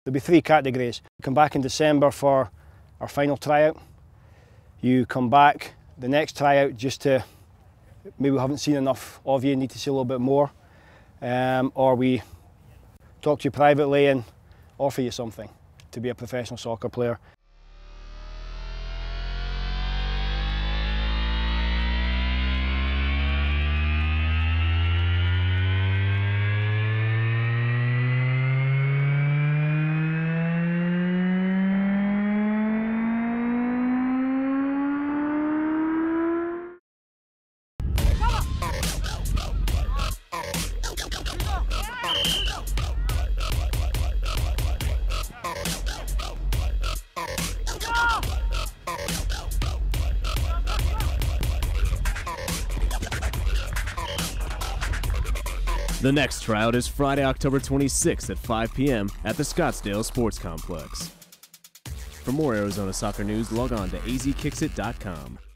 There'll be 3 categories. You come back in December for our final tryout. You come back the next tryout just to, maybe we haven't seen enough of you, need to see a little bit more. Or we talk to you privately and offer you something to be a professional soccer player. The next tryout is Friday, October 26th at 5 p.m. at the Scottsdale Sports Complex. For more Arizona soccer news, log on to AzKicksIt.com.